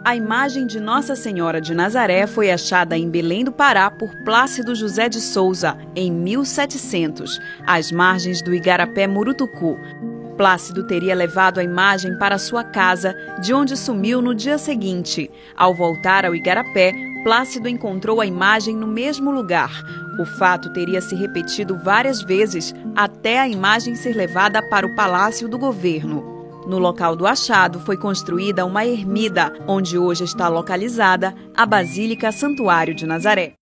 A imagem de Nossa Senhora de Nazaré foi achada em Belém do Pará por Plácido José de Souza, em 1700, às margens do Igarapé Murutucu. Plácido teria levado a imagem para sua casa, de onde sumiu no dia seguinte. Ao voltar ao Igarapé, Plácido encontrou a imagem no mesmo lugar. O fato teria se repetido várias vezes até a imagem ser levada para o Palácio do Governo. No local do achado foi construída uma ermida, onde hoje está localizada a Basílica Santuário de Nazaré.